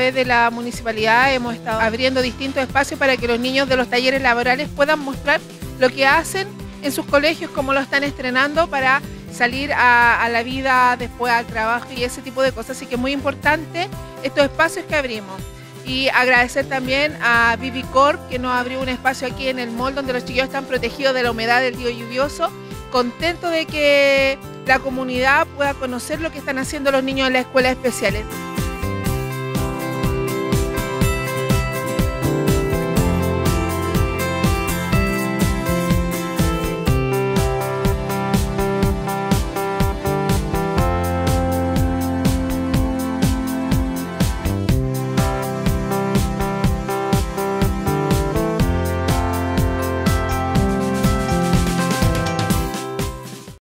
través de la municipalidad hemos estado abriendo distintos espacios para que los niños de los talleres laborales puedan mostrar lo que hacen en sus colegios, cómo lo están estrenando para salir a la vida después al trabajo y ese tipo de cosas. Así que es muy importante estos espacios que abrimos. Y agradecer también a Vivicorp, que nos abrió un espacio aquí en el mall donde los chiquillos están protegidos de la humedad del día lluvioso. Contento de que la comunidad pueda conocer lo que están haciendo los niños en las escuelas especiales.